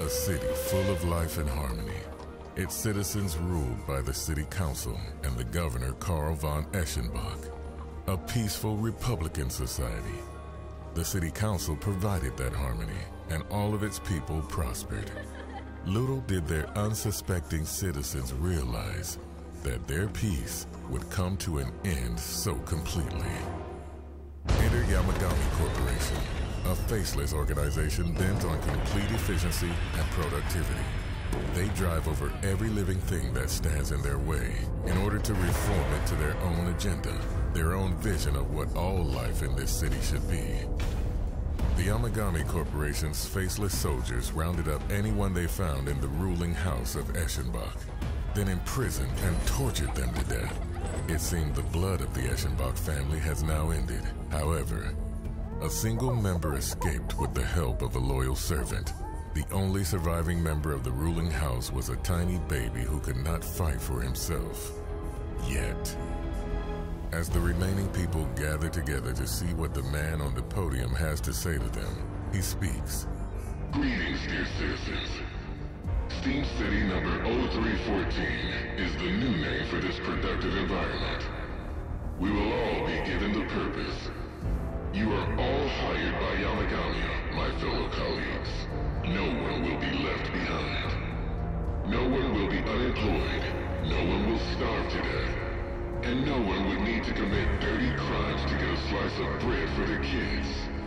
A city full of life and harmony. Its citizens ruled by the city council and the governor Karl von Eschenbach. A peaceful Republican society. The city council provided that harmony, and all of its people prospered. Little did their unsuspecting citizens realize that their peace would come to an end so completely. Enter Yamagami Corporation, a faceless organization bent on complete efficiency and productivity. They drive over every living thing that stands in their way in order to reform it to their own agenda, their own vision of what all life in this city should be. The Yamagami Corporation's faceless soldiers rounded up anyone they found in the ruling house of Eschenbach, then imprisoned and tortured them to death. It seemed the blood of the Eschenbach family has now ended. However, a single member escaped with the help of a loyal servant. The only surviving member of the ruling house was a tiny baby who could not fight for himself. Yet. As the remaining people gather together to see what the man on the podium has to say to them, he speaks. Greetings, dear citizens. Steam City number 0314 is the new name for this productive environment. We will all be given the purpose. You are all hired by Yamagami, my fellow colleagues. No one will be left behind. No one will be unemployed. No one will starve to death. And no one would need to commit dirty crimes to get a slice of bread for their kids.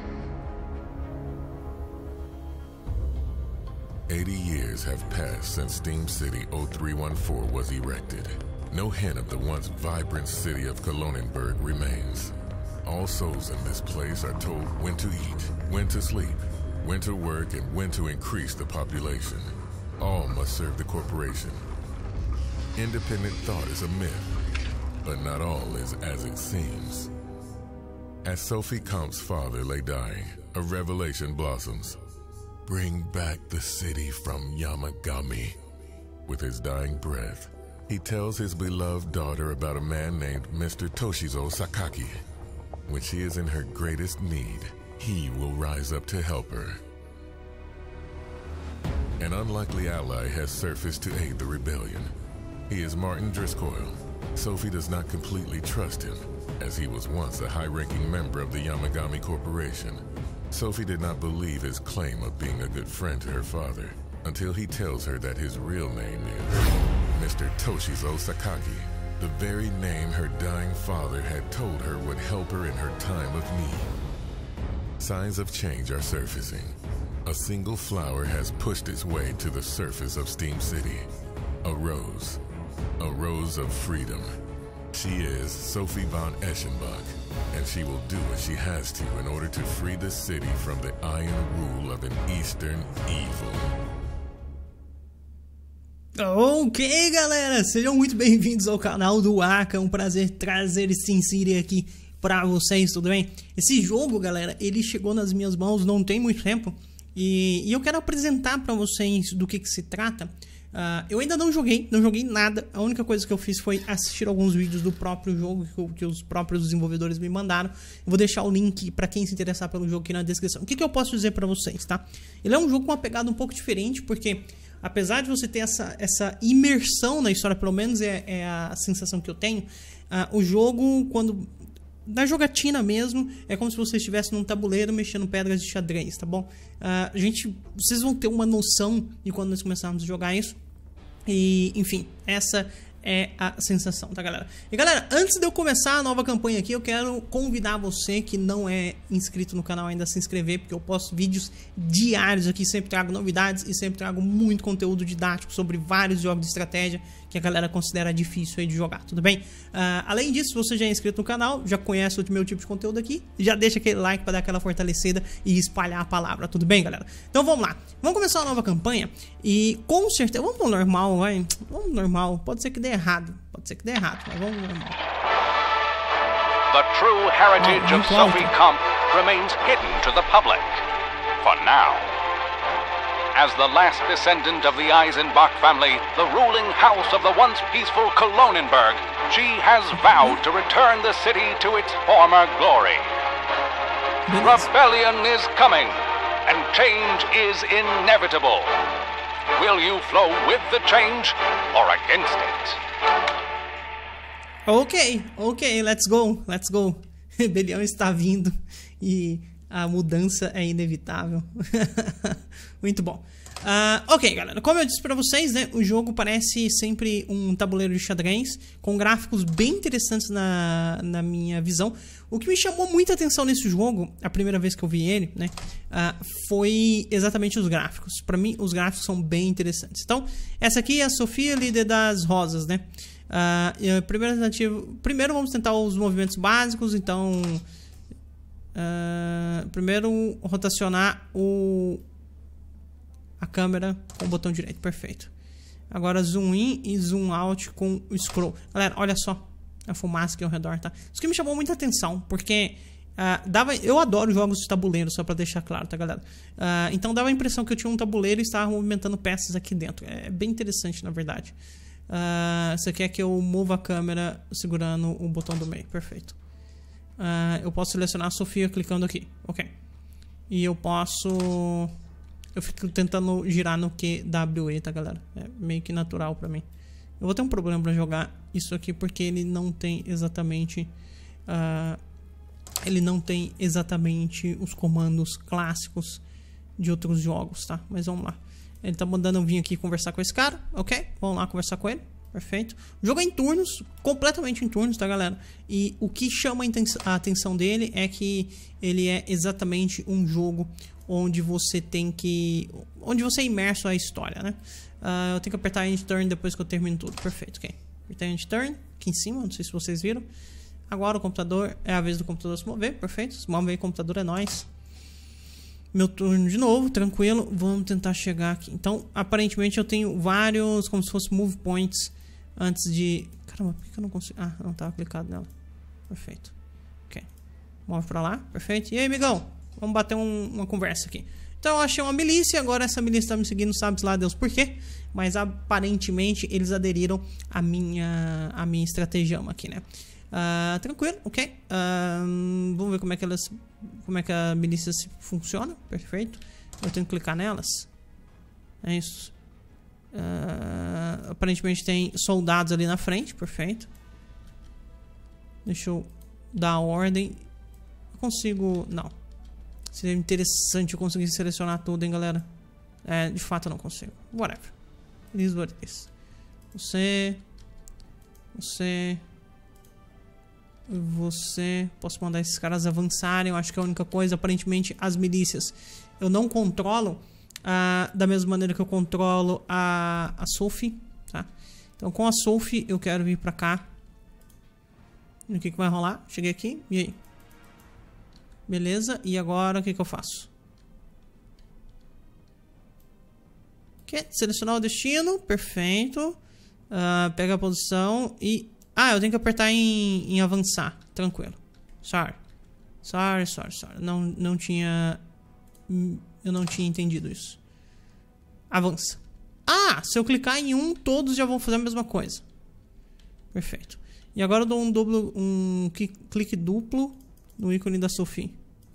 80 years have passed since Steam City 0314 was erected. No hint of the once vibrant city of Kolonenberg remains. All souls in this place are told when to eat, when to sleep, when to work, and when to increase the population. All must serve the corporation. Independent thought is a myth, but not all is as it seems. As Sophie Kamp's father lay dying, a revelation blossoms. Bring back the city from Yamagami. With his dying breath, he tells his beloved daughter about a man named Mr. Toshizo Sakaki. When she is in her greatest need, he will rise up to help her. An unlikely ally has surfaced to aid the rebellion. He is Martin Driscoll. Sophie does not completely trust him, as he was once a high-ranking member of the Yamagami Corporation. Sophie did not believe his claim of being a good friend to her father, until he tells her that his real name is Mr. Toshizo Sakaki, the very name her dying father had told her would help her in her time of need. Signs of change are surfacing. A single flower has pushed its way to the surface of Steam City. A rose of freedom. She is Sophie von Eschenbach, and she will do what she has to in order to free the city from the iron rule of an Eastern evil. Ok, galera, sejam muito bem-vindos ao canal do Aka. É um prazer trazer Steam City aqui pra vocês, tudo bem? Esse jogo, galera, ele chegou nas minhas mãos não tem muito tempo e eu quero apresentar pra vocês do que se trata. Eu ainda não joguei nada. A única coisa que eu fiz foi assistir alguns vídeos do próprio jogo que os próprios desenvolvedores me mandaram. Eu vou deixar o link pra quem se interessar pelo jogo aqui na descrição. O que eu posso dizer pra vocês, tá? Ele é um jogo com uma pegada um pouco diferente, porque apesar de você ter essa imersão na história, pelo menos é a sensação que eu tenho, o jogo, quando na jogatina mesmo, é como se você estivesse num tabuleiro mexendo pedras de xadrez, tá bom? Vocês vão ter uma noção de quando nós começarmos a jogar isso. E, enfim, essa é a sensação, tá, galera? E, galera, antes de eu começar a nova campanha aqui, eu quero convidar você que não é inscrito no canal ainda a se inscrever, porque eu posto vídeos diários aqui, sempre trago novidades e sempre trago muito conteúdo didático sobre vários jogos de estratégia que a galera considera difícil aí de jogar, tudo bem? Além disso, se você já é inscrito no canal, já conhece o meu tipo de conteúdo aqui, já deixa aquele like para dar aquela fortalecida e espalhar a palavra, tudo bem, galera? Então vamos lá, vamos começar uma nova campanha e com certeza, vamos no normal, vai, vamos no normal, pode ser que dê errado, mas vamos no normal. The true heritage of Sophie Kamp remains hidden to the public, for now. As the last descendant of the Eisenbach family, the ruling house of the once peaceful Kolonenberg, she has vowed to return the city to its former glory. Rebellion is coming. and change is inevitable. Will you flow with the change or against it? Ok, let's go. Rebelião está vindo e a mudança é inevitável. Muito bom. Ok, galera, como eu disse pra vocês, né, o jogo parece sempre um tabuleiro de xadrez com gráficos bem interessantes na minha visão. O que me chamou muita atenção nesse jogo, a primeira vez que eu vi ele, né, foi exatamente os gráficos. Pra mim, os gráficos são bem interessantes. Então, essa aqui é a Sofia, líder das rosas, né. Primeiro vamos tentar os movimentos básicos. Então, primeiro rotacionar a câmera com o botão direito, perfeito. Agora zoom in e zoom out com o scroll. Galera, olha só a fumaça aqui ao redor, tá? Isso que me chamou muita atenção, porque eu adoro jogos de tabuleiro, só pra deixar claro, tá, galera? Então dava a impressão que eu tinha um tabuleiro e estava movimentando peças aqui dentro. É bem interessante, na verdade. Você quer que eu mova a câmera segurando o botão do meio, perfeito. Eu posso selecionar a Sofia clicando aqui, ok. E eu fico tentando girar no QWE, tá, galera? É meio que natural pra mim. Eu vou ter um problema pra jogar isso aqui porque ele não tem exatamente os comandos clássicos de outros jogos, tá? Mas vamos lá. Ele tá mandando eu vir aqui conversar com esse cara, ok? Vamos lá conversar com ele, perfeito. O jogo é em turnos, completamente em turnos, tá, galera? E o que chama a atenção dele é que ele é exatamente um jogo onde você é imerso à história, né? Eu tenho que apertar End Turn depois que eu termino tudo, perfeito, ok. Apertar End Turn, aqui em cima, não sei se vocês viram. Agora o computador, é a vez do computador se mover, perfeito. Se mover o computador é nóis. Meu turno de novo, tranquilo. Vamos tentar chegar aqui. Então, aparentemente eu tenho vários, como se fosse move points antes de... Caramba, por que eu não consigo... não tava clicado nela. Perfeito. Ok. Move pra lá, perfeito. E aí, amigão? Vamos bater uma conversa aqui. Então eu achei uma milícia, agora essa milícia tá me seguindo, sabe lá Deus por quê. Mas aparentemente eles aderiram à minha estratagema aqui, né? Tranquilo, ok. Vamos ver como é que a milícia funciona. Perfeito. Eu tenho que clicar nelas. É isso. Aparentemente tem soldados ali na frente. Perfeito. Deixa eu dar a ordem. Eu consigo... Não. Seria interessante eu conseguir selecionar tudo, hein, galera. De fato eu não consigo. Whatever. It is what it is. Você... Posso mandar esses caras avançarem. Eu acho que é a única coisa. Aparentemente as milícias eu não controlo da mesma maneira que eu controlo a Sophie, tá? Então com a Sophie eu quero vir pra cá. E o que vai rolar? Cheguei aqui. E aí? Beleza. E agora o que eu faço? Ok. Selecionar o destino. Perfeito. Pega a posição e... eu tenho que apertar em avançar. Tranquilo. Sorry. Não tinha... Eu não tinha entendido isso. Avança. Se eu clicar em um, todos já vão fazer a mesma coisa. Perfeito. E agora eu dou um clique duplo no ícone da Sophie.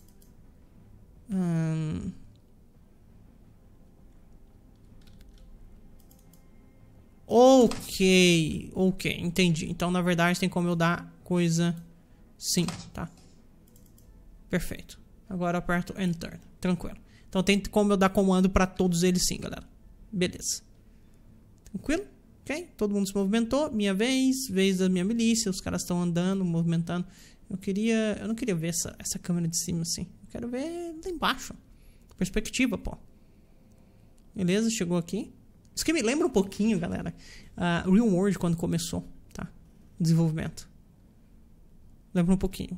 Ok, entendi. Então na verdade tem como eu dar coisa sim, tá? Perfeito. Agora eu aperto Enter, tranquilo. Então tem como eu dar comando pra todos eles sim, galera. Beleza. Tranquilo? Ok, todo mundo se movimentou. Minha vez, vez da minha milícia. Os caras estão andando, movimentando. Eu não queria ver essa câmera de cima assim. Eu quero ver lá embaixo. Perspectiva, pô. Beleza, chegou aqui. Isso que me lembra um pouquinho, galera, Real World quando começou, tá? Desenvolvimento. Lembra um pouquinho.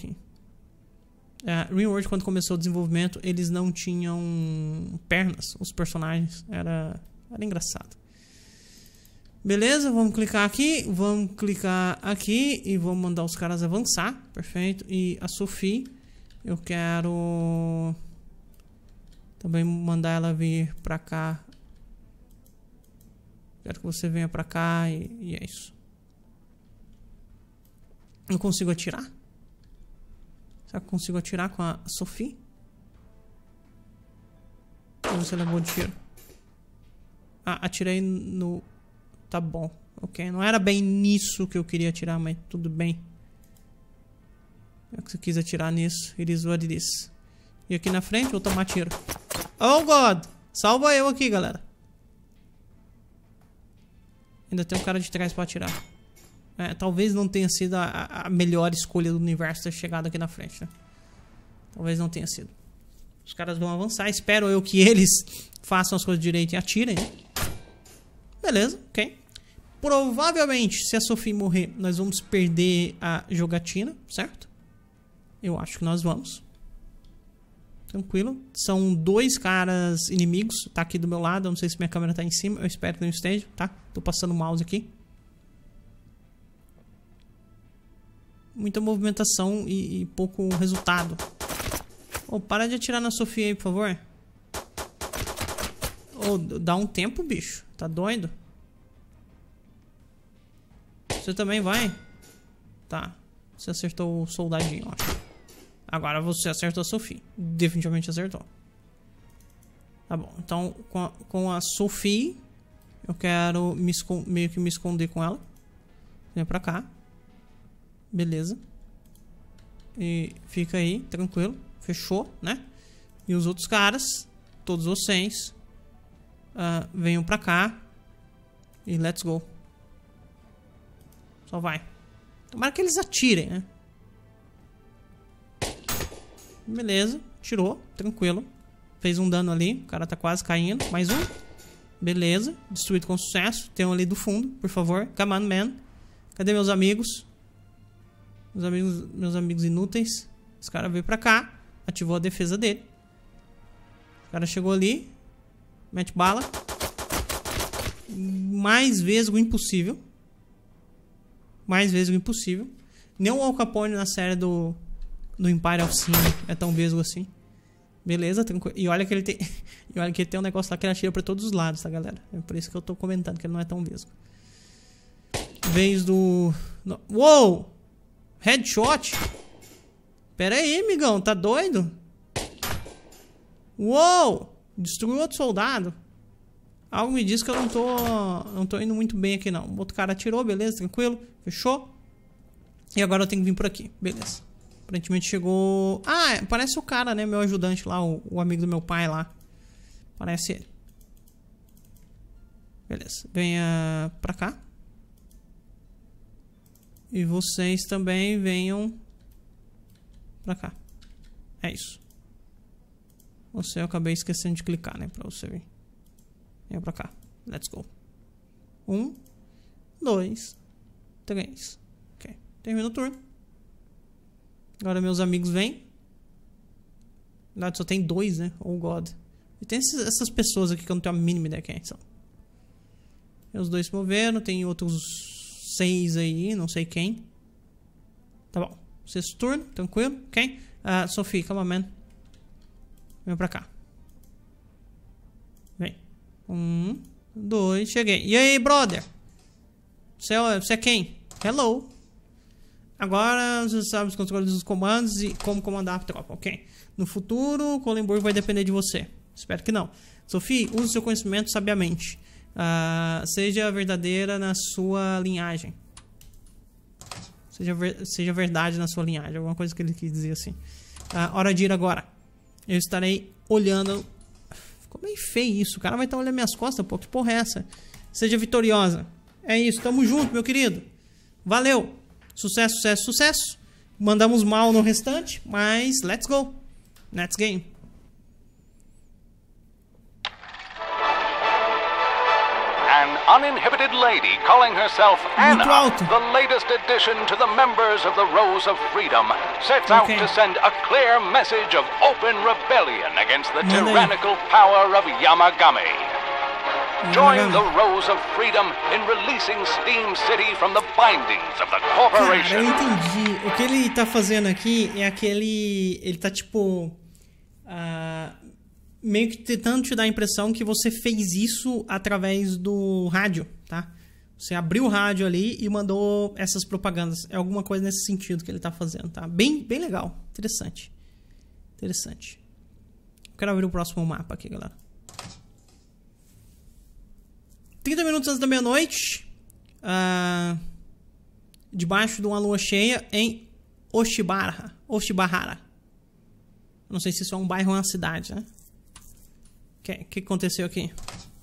Real World quando começou o desenvolvimento, eles não tinham pernas, os personagens. Era engraçado. Beleza, vamos clicar aqui e vamos mandar os caras avançar. Perfeito. E a Sophie, eu quero também mandar ela vir pra cá. Quero que você venha pra cá e é isso. Eu consigo atirar? Será que eu consigo atirar com a Sophie? Deixa eu ver se ele levou de tiro. Ah, atirei no... Tá bom. Ok, não era bem nisso que eu queria atirar, mas tudo bem. É que você quis atirar nisso. It is what it is. E aqui na frente, vou tomar tiro. Oh, God! Salva eu aqui, galera. Ainda tem um cara de trás pra atirar. Talvez não tenha sido a melhor escolha do universo ter chegado aqui na frente, né? Talvez não tenha sido. Os caras vão avançar. Espero eu que eles façam as coisas direito e atirem, né? Beleza, ok. Provavelmente, se a Sophie morrer, nós vamos perder a jogatina, certo? Eu acho que nós vamos. Tranquilo. São 2 caras inimigos. Tá aqui do meu lado. Eu não sei se minha câmera tá em cima. Eu espero que não esteja, tá? Tô passando o mouse aqui. Muita movimentação e pouco resultado. Oh, para de atirar na Sophie aí, por favor. Oh, dá um tempo, bicho. Tá doido? Você também vai? Tá. Você acertou o soldadinho, eu acho. Agora você acertou a Sophie. Definitivamente acertou. Tá bom. Então, com a Sophie, eu quero meio que me esconder com ela. Vem pra cá. Beleza. E fica aí, tranquilo. Fechou, né? E os outros caras, todos vocês, venham pra cá. E let's go. Só vai. Tomara que eles atirem, né? Beleza, tirou, tranquilo. Fez um dano ali, o cara tá quase caindo. Mais um. Beleza, destruído com sucesso. Tem um ali do fundo, por favor. Come on, man. Cadê meus amigos? Meus amigos inúteis. Esse cara veio pra cá. Ativou a defesa dele. O cara chegou ali. Mete bala. Mais vesgo impossível. Mais vesgo impossível. Nem o Al Capone na série do Empire of Sin é tão vesgo assim. Beleza, tranquilo. E olha que ele tem. E olha que ele tem um negócio lá que ele atira pra todos os lados, tá, galera? É por isso que eu tô comentando que ele não é tão vesgo. Vez do. Uou! Headshot? Pera aí, amigão, tá doido? Uou! Destruiu outro soldado. Algo me diz que eu não tô indo muito bem aqui, não. O outro cara atirou, beleza, tranquilo. Fechou. E agora eu tenho que vir por aqui, beleza. Aparentemente chegou... Ah, parece o cara, né? Meu ajudante lá, o amigo do meu pai lá. Parece ele. Beleza, venha pra cá. E vocês também venham pra cá. É isso. Você, eu acabei esquecendo de clicar, né? Pra você vir. Venha pra cá. Let's go. 1, 2, 3. Ok. Termina o turno. Agora meus amigos vêm. Na verdade só tem 2, né? Oh God. E tem essas pessoas aqui que eu não tenho a mínima ideia quem são. E os 2 se moveram. Tem outros 6 aí. Não sei quem. Tá bom. 6º turno. Tranquilo. Ok. Sophie, come on, man. Vem pra cá. Vem. 1, 2. Cheguei. E aí, brother? Você é quem? Hello. Agora você sabe os controles dos comandos e como comandar a tropa, ok? No futuro, Colenburg vai depender de você. Espero que não. Sophie, use seu conhecimento sabiamente. Seja verdadeira na sua linhagem. Seja verdade na sua linhagem. Alguma coisa que ele quis dizer assim. Hora de ir agora. Eu estarei olhando... Ficou meio feio isso. O cara vai estar olhando minhas costas, pô. Que porra é essa? Seja vitoriosa. É isso. Tamo junto, meu querido. Valeu. Sucesso, sucesso, sucesso. Mandamos mal no restante, mas let's go. Next game. An uninhibited lady calling herself Anna, the latest addition to the members of the Rose of Freedom, sets out to send a clear message of open rebellion against the tyrannical power of Yamagami. Join the Rose of Freedom in releasing Steam City from the bindings of the corporation. Cara, eu entendi. O que ele tá fazendo aqui é aquele... Ele tá tipo... meio que tentando te dar a impressão que você fez isso através do rádio, tá? Você abriu o rádio ali e mandou essas propagandas. É alguma coisa nesse sentido que ele tá fazendo, tá? Bem legal. Interessante. Interessante. Eu quero abrir o próximo mapa aqui, galera. 30 minutos antes da meia-noite, debaixo de uma lua cheia em Oshibahara. Não sei se isso é um bairro ou uma cidade, né? O que aconteceu aqui?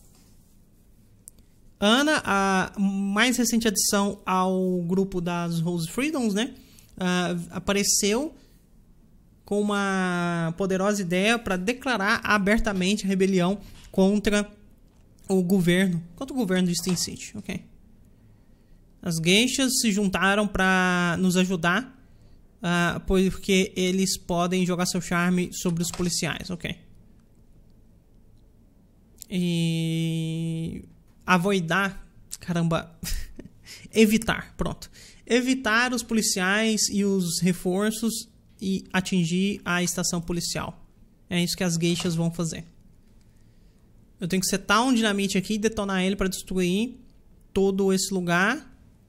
Ana, a mais recente adição ao grupo das Rose Freedoms, né? Apareceu com uma poderosa ideia para declarar abertamente a rebelião contra o governo de Steam City, ok? As geishas se juntaram para nos ajudar, porque eles podem jogar seu charme sobre os policiais, ok? E avoidar, caramba, evitar, pronto. Evitar os policiais e os reforços e atingir a estação policial. É isso que as geishas vão fazer. Eu tenho que setar um dinamite aqui e detonar ele para destruir todo esse lugar.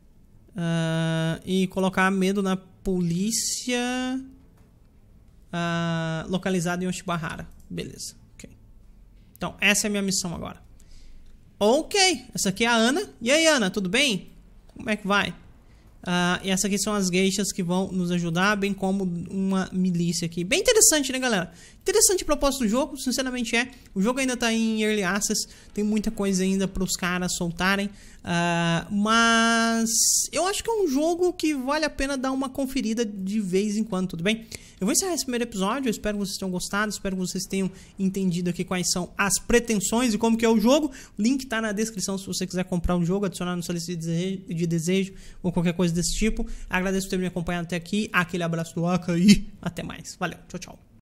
E colocar medo na polícia localizada em Oshibahara. Beleza. Okay. Então, essa é a minha missão agora. Ok. Essa aqui é a Ana. E aí, Ana, tudo bem? Como é que vai? E essa aqui são as geishas que vão nos ajudar, bem como uma milícia aqui. Bem interessante, né, galera? Interessante a proposta do jogo, sinceramente é. O jogo ainda tá em Early Access, tem muita coisa ainda para os caras soltarem. Mas eu acho que é um jogo que vale a pena dar uma conferida de vez em quando, tudo bem? Eu vou encerrar esse primeiro episódio, eu espero que vocês tenham gostado, espero que vocês tenham entendido aqui quais são as pretensões e como que é o jogo. O link tá na descrição se você quiser comprar o jogo, adicionar no sua lista de desejo ou qualquer coisa desse tipo. Agradeço por ter me acompanhado até aqui, aquele abraço do Aka e até mais. Valeu, tchau, tchau.